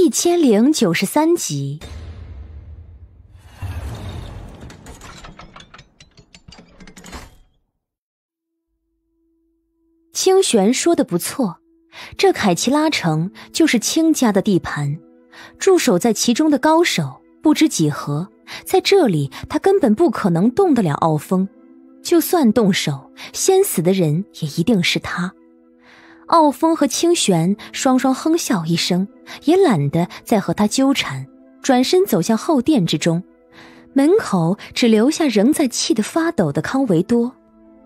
1093集。清玄说的不错，这凯奇拉城就是清家的地盘，驻守在其中的高手不知几何，在这里他根本不可能动得了傲风，就算动手，先死的人也一定是他。傲风和清玄双双哼笑一声，也懒得再和他纠缠，转身走向后殿之中，门口只留下仍在气得发抖的康维多。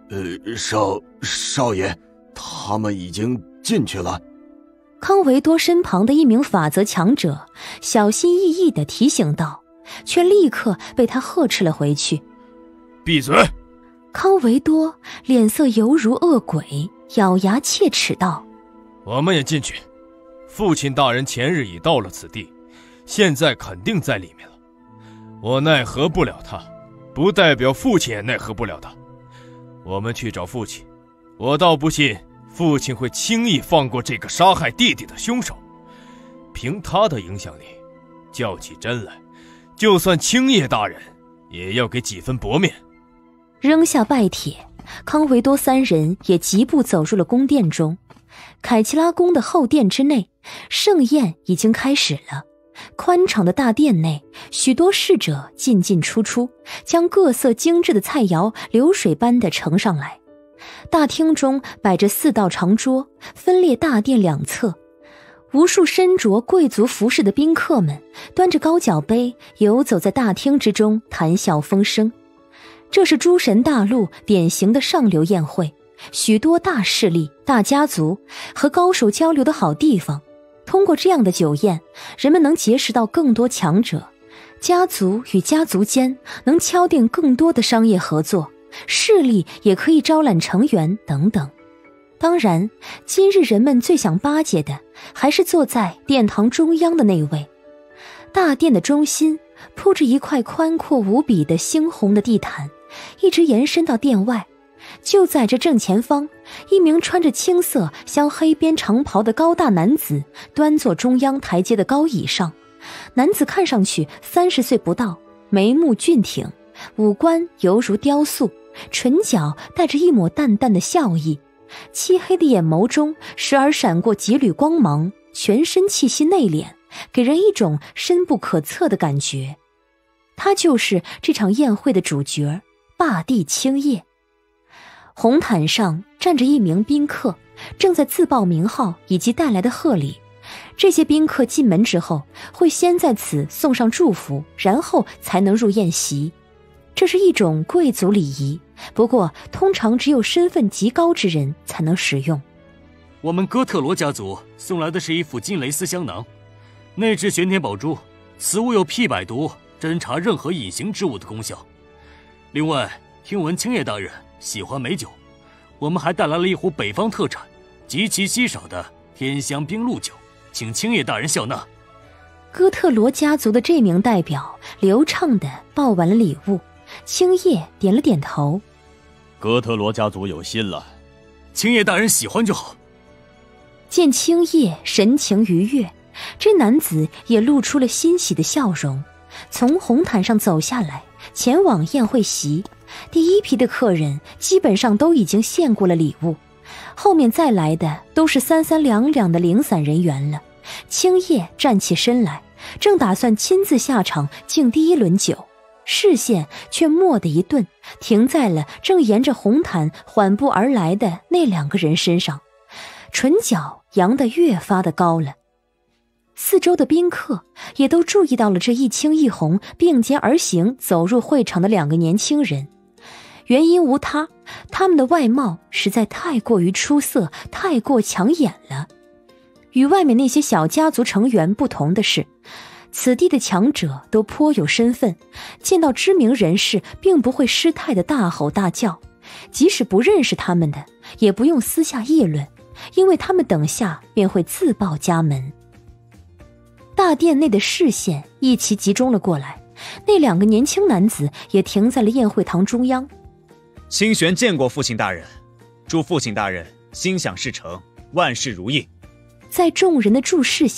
少爷，他们已经进去了。 康维多身旁的一名法则强者小心翼翼地提醒道，却立刻被他呵斥了回去。 闭嘴！ 康维多脸色犹如恶鬼，咬牙切齿道： 我们也进去，父亲大人前日已到了此地，现在肯定在里面了。我奈何不了他，不代表父亲也奈何不了他。我们去找父亲，我倒不信父亲会轻易放过这个杀害弟弟的凶手。凭他的影响力，较起真来，就算青叶大人也要给几分薄面。 扔下拜帖，康维多三人也疾步走入了宫殿中。凯奇拉宫的后殿之内，盛宴已经开始了。宽敞的大殿内，许多侍者进进出出，将各色精致的菜肴流水般地盛上来。大厅中摆着4道长桌，分列大殿两侧。无数身着贵族服饰的宾客们端着高脚杯游走在大厅之中，谈笑风生。这是诸神大陆典型的上流宴会，许多大势力、大家族和高手交流的好地方。通过这样的酒宴，人们能结识到更多强者，家族与家族间能敲定更多的商业合作，势力也可以招揽成员等等。当然，今日人们最想巴结的还是坐在殿堂中央的那位。大殿的中心铺着一块宽阔无比的猩红的地毯，一直延伸到殿外。就在这正前方，一名穿着青色镶黑边长袍的高大男子端坐中央台阶的高椅上。男子看上去30岁不到，眉目俊挺，五官犹如雕塑，唇角带着一抹淡淡的笑意，漆黑的眼眸中时而闪过几缕光芒，全身气息内敛，给人一种深不可测的感觉。他就是这场宴会的主角，霸帝青叶。红毯上站着一名宾客，正在自报名号以及带来的贺礼。这些宾客进门之后，会先在此送上祝福，然后才能入宴席。这是一种贵族礼仪，不过通常只有身份极高之人才能使用。 我们哥特罗家族送来的是一副金蕾丝香囊，内置玄天宝珠，此物有辟百毒、侦查任何隐形之物的功效。另外，听闻青叶大人喜欢美酒，我们还带来了一壶北方特产、极其稀少的天香冰露酒，请青叶大人笑纳。 哥特罗家族的这名代表流畅地报完了礼物，青叶点了点头。 哥特罗家族有心了， 青叶大人喜欢就好。 见青叶神情愉悦，这男子也露出了欣喜的笑容，从红毯上走下来，前往宴会席。第一批的客人基本上都已经献过了礼物，后面再来的都是三三两两的零散人员了。青叶站起身来，正打算亲自下场敬第一轮酒，视线却蓦地一顿，停在了正沿着红毯缓步而来的那2个人身上，唇角扬得越发的高了。四周的宾客也都注意到了这一青一红并肩而行走入会场的2个年轻人。原因无他，他们的外貌实在太过于出色，太过抢眼了。与外面那些小家族成员不同的是，此地的强者都颇有身份，见到知名人士并不会失态的大吼大叫，即使不认识他们的，也不用私下议论，因为他们等下便会自报家门。大殿内的视线一齐集中了过来，那2个年轻男子也停在了宴会堂中央。 清玄见过父亲大人，祝父亲大人心想事成，万事如意。 在众人的注视下，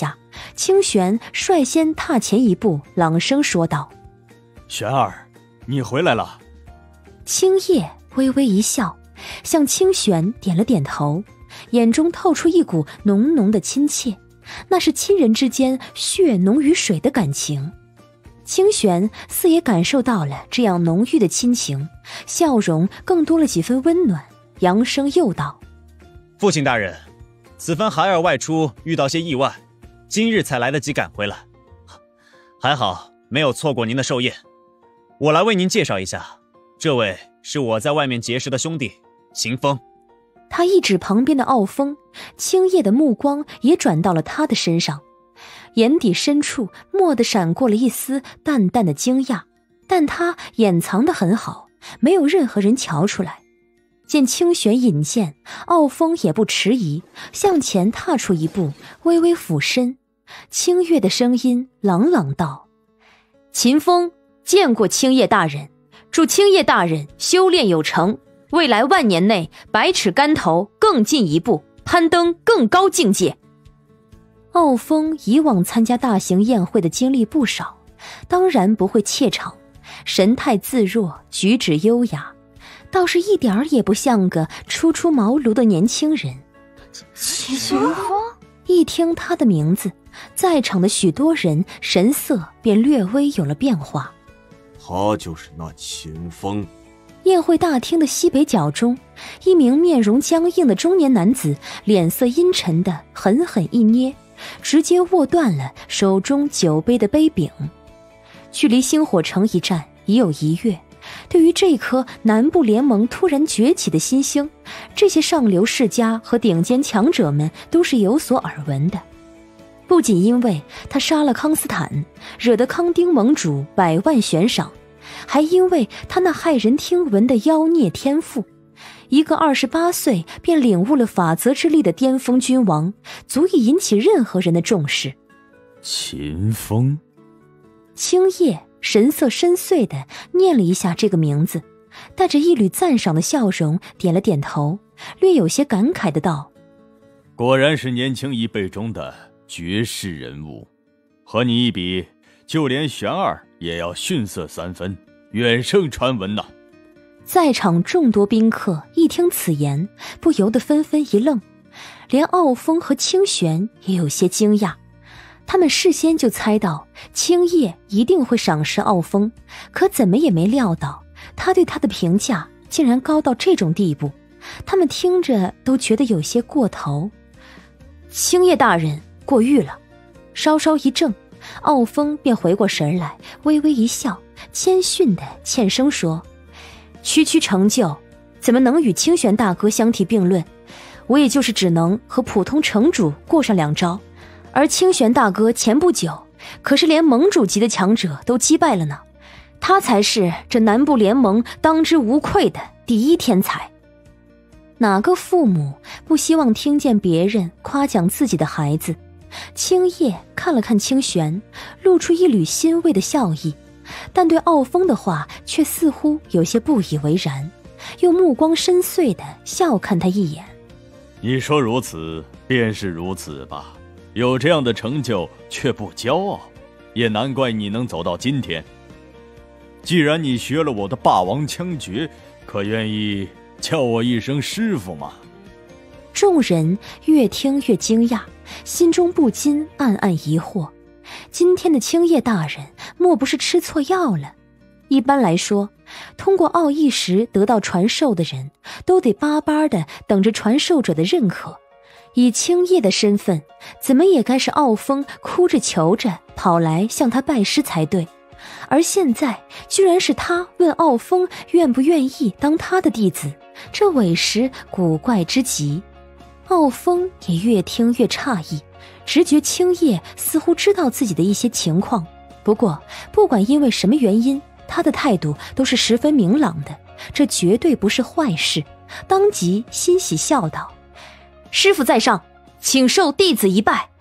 清玄率先踏前一步，朗声说道：“ 玄儿，你回来了。” 青叶微微一笑，向清玄点了点头，眼中透出一股浓浓的亲切，那是亲人之间血浓于水的感情。清玄似也感受到了这样浓郁的亲情，笑容更多了几分温暖，扬声又道：“ 父亲大人，此番孩儿外出遇到些意外，今日才来得及赶回来，还好没有错过您的寿宴。我来为您介绍一下，这位是我在外面结识的兄弟秦风。” 他一指旁边的傲风，青叶的目光也转到了他的身上，眼底深处蓦地闪过了一丝淡淡的惊讶，但他掩藏得很好，没有任何人瞧出来。见清玄引荐，傲风也不迟疑，向前踏出一步，微微俯身，清越的声音朗朗道：“秦风，见过青叶大人，祝青叶大人修炼有成，未来万年内百尺竿头更进一步，攀登更高境界。”傲风以往参加大型宴会的经历不少，当然不会怯场，神态自若，举止优雅，倒是一点儿也不像个初出茅庐的年轻人。 秦风， 一听他的名字，在场的许多人神色便略微有了变化。 他就是那秦风。 宴会大厅的西北角中，一名面容僵硬的中年男子脸色阴沉的狠狠一捏，直接握断了手中酒杯的杯柄。距离星火城一战已有1月，对于这颗南部联盟突然崛起的新星，这些上流世家和顶尖强者们都是有所耳闻的。不仅因为他杀了康斯坦，惹得康丁盟主100万悬赏，还因为他那骇人听闻的妖孽天赋。一个28岁便领悟了法则之力的巅峰君王，足以引起任何人的重视。 秦风。 青叶神色深邃地念了一下这个名字，带着一缕赞赏的笑容点了点头，略有些感慨的道：“ 果然是年轻一辈中的绝世人物，和你一比，就连玄儿也要逊色3分，远胜传闻呐。” 在场众多宾客一听此言，不由得纷纷一愣，连傲风和清玄也有些惊讶。他们事先就猜到青叶一定会赏识傲风，可怎么也没料到他对他的评价竟然高到这种地步，他们听着都觉得有些过头。青叶大人过誉了。稍稍一怔，傲风便回过神来，微微一笑，谦逊地欠声说：“区区成就，怎么能与清玄大哥相提并论？我也就是只能和普通城主过上2招。而清玄大哥前不久可是连盟主级的强者都击败了呢，他才是这南部联盟当之无愧的第一天才。”哪个父母不希望听见别人夸奖自己的孩子？青叶看了看清玄，露出一缕欣慰的笑意，但对傲风的话却似乎有些不以为然，又目光深邃地笑看他一眼：“ 你说如此，便是如此吧。有这样的成就却不骄傲，也难怪你能走到今天。既然你学了我的霸王枪诀，可愿意叫我一声师傅吗？” 众人越听越惊讶，心中不禁暗暗疑惑，今天的青叶大人莫不是吃错药了？一般来说，通过奥义石得到传授的人都得巴巴地等着传授者的认可，以青叶的身份，怎么也该是傲风哭着求着跑来向他拜师才对，而现在居然是他问傲风愿不愿意当他的弟子，这委实古怪之极。傲风也越听越诧异，直觉青叶似乎知道自己的一些情况，不过不管因为什么原因，他的态度都是十分明朗的，这绝对不是坏事，当即欣喜笑道：“师父在上，请受弟子一拜。”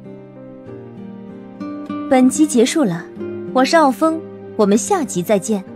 本集结束了，我是傲风，我们下集再见。